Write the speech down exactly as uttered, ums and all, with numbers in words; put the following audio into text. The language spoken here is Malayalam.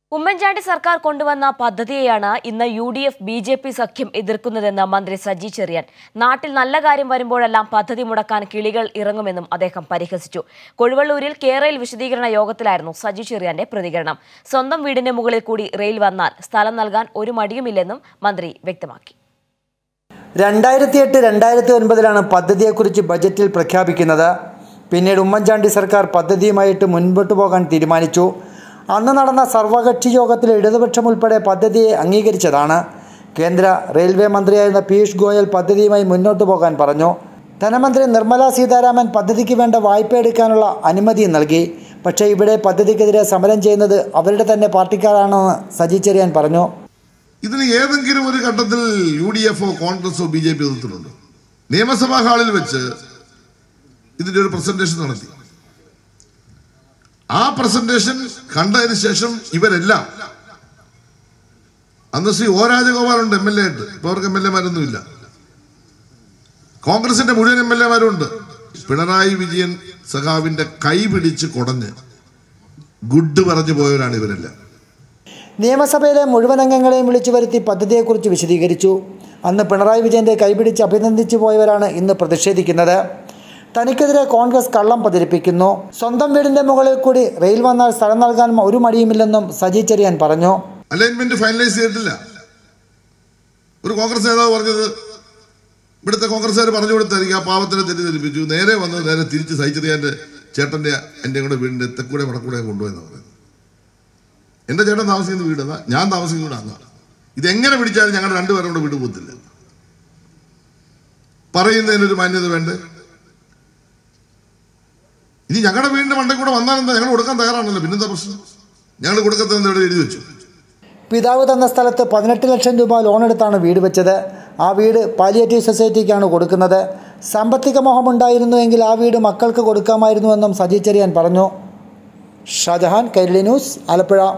ഉമ്മൻചാണ്ടി സർക്കാർ കൊണ്ടുവന്ന പദ്ധതിയെയാണ് ഇന്ന് U D F B J P സഖ്യം എതിർക്കുന്നതെന്ന് മന്ത്രി സജി ചെറിയാൻ. നാട്ടിൽ നല്ല കാര്യം വരുമ്പോഴെല്ലാം പദ്ധതി മുടക്കാൻ കിളികൾ ഇറങ്ങുമെന്നും അദ്ദേഹം പരിഹസിച്ചു. കൊഴുവള്ളൂരിൽ കേരയിൽ വിശദീകരണ യോഗത്തിലായിരുന്നു സജി ചെറിയാന്റെ പ്രതികരണം. സ്വന്തം വീടിന്റെ മുകളിൽ കൂടി റെയിൽ വന്നാൽ സ്ഥലം നൽകാൻ ഒരു മടിയുമില്ലെന്നും മന്ത്രി വ്യക്തമാക്കി. രണ്ടായിരത്തി എട്ട് രണ്ടായിരത്തി ഒൻപതിലാണ് പദ്ധതിയെക്കുറിച്ച് ബജറ്റിൽ പ്രഖ്യാപിക്കുന്നത്. പിന്നീട് ഉമ്മൻചാണ്ടി സർക്കാർ പദ്ധതിയുമായിട്ട് മുൻപോട്ട് പോകാൻ തീരുമാനിച്ചു. അന്ന് നടന്ന സർവകക്ഷി യോഗത്തിൽ ഇടതുപക്ഷം ഉൾപ്പെടെ പദ്ധതിയെ അംഗീകരിച്ചതാണ്. കേന്ദ്ര റെയിൽവേ മന്ത്രിയായിരുന്ന പീയൂഷ് ഗോയൽ പദ്ധതിയുമായി മുന്നോട്ട് പോകാൻ പറഞ്ഞു. ധനമന്ത്രി നിർമ്മല സീതാരാമൻ പദ്ധതിക്ക് വേണ്ട വായ്പ എടുക്കാനുള്ള അനുമതി നൽകി. പക്ഷേ ഇവിടെ പദ്ധതിക്കെതിരെ സമരം ചെയ്യുന്നത് അവരുടെ തന്നെ പാർട്ടിക്കാരാണെന്ന് സജി ചെറിയാൻ പറഞ്ഞു. ഇതിന് ഏതെങ്കിലും ഒരു ഘട്ടത്തിൽ യു ഡി എഫോ കോൺഗ്രസോ ബി ജെ പി എതിർത്തിട്ടുണ്ടോ? നിയമസഭാ ഹാളിൽ വെച്ച് ഇതിന്റെ ഒരു പ്രസന്റേഷൻ നടത്തി. ആ പ്രസന്റേഷൻ കണ്ടതിന് ശേഷം ഇവരെല്ലാം, അന്ന് ശ്രീ ഒ രാജഗോപാലുണ്ട് എം എൽ എ ആയിട്ട്, ഇപ്പൊ അവർക്ക് എം എൽ എമാരൊന്നും ഇല്ല. കോൺഗ്രസിന്റെ മുഴുവൻ എം എൽ എമാരും ഉണ്ട്. പിണറായി വിജയൻ സഖാവിന്റെ കൈ പിടിച്ച് കുടഞ്ഞ് ഗുഡ് പറഞ്ഞു പോയവരാണ് ഇവരെല്ലാം. നിയമസഭയിലെ മുഴുവൻ അംഗങ്ങളെയും വിളിച്ചു വരുത്തി പദ്ധതിയെക്കുറിച്ച് വിശദീകരിച്ചു. അന്ന് പിണറായി വിജയന്റെ കൈപിടിച്ച് അഭിനന്ദിച്ചു പോയവരാണ് ഇന്ന് പ്രതിഷേധിക്കുന്നത്. തനിക്കെതിരെ കോൺഗ്രസ് കള്ളം പ്രചരിപ്പിക്കുന്നു. സ്വന്തം വീടിന്റെ മുകളിൽ കൂടി റെയിൽ വന്നാൽ സ്ഥലം നൽകാൻ ഒരു മടിയുമില്ലെന്നും സജി ചെറിയാൻ പറഞ്ഞു. അലൈൻമെന്റ് ഫൈനലൈസ് ചെയ്തിട്ടില്ല. ഒരു കോൺഗ്രസ് നേതാവ് പറഞ്ഞത്, ഇവിടുത്തെ കോൺഗ്രസ്സുകാർ പറഞ്ഞു കൊടുത്തായിരിക്കും, ആ പാവത്തിനെ തെറ്റിദ്ധരിപ്പിച്ചു. നേരെ വന്ന് നേരെ തിരിച്ച് സജി ചെറിയാന്റെ ചേട്ടന്റെ എൻ്റെ കൂടെ വീടിന്റെ തെക്കൂടെ വടക്കൂടെ കൊണ്ടുപോയെന്ന് പറയുന്നത്. എൻ്റെ ചേട്ടൻ താമസിക്കുന്ന വീടെന്നാ, ഞാൻ താമസിക്കുന്ന വീടാന്നാ. ഇതെങ്ങനെ പിടിച്ചാലും ഞങ്ങളുടെ രണ്ടുപേരും കൂടെ വീട് പോകത്തില്ല. പറയുന്നതിനൊരു മാന്യത വേണ്ടേ? ഇനി ഞങ്ങളുടെ വീടിന്റെ മണ്ടേ കൂടെ വന്നാലെന്താ, ഞങ്ങൾ കൊടുക്കാൻ തയ്യാറാണല്ലോ, പിന്നെന്താ പ്രശ്നം? ഞങ്ങൾ കൊടുക്കത്തെന്ന് ഇവിടെ എഴുതി വെച്ചു. പിതാവ് തന്ന സ്ഥലത്ത് പതിനെട്ട് ലക്ഷം രൂപ ലോൺ എടുത്താണ് വീട് വെച്ചത്. ആ വീട് പാലിയേറ്റീവ് സൊസൈറ്റിക്കാണ് കൊടുക്കുന്നത്. സാമ്പത്തിക മോഹമുണ്ടായിരുന്നുവെങ്കിൽ ആ വീട് മക്കൾക്ക് കൊടുക്കാമായിരുന്നുവെന്നും സജി ചെറിയാൻ പറഞ്ഞു. ഷാജഹാൻ, കൈരളി ന്യൂസ്, ആലപ്പുഴ.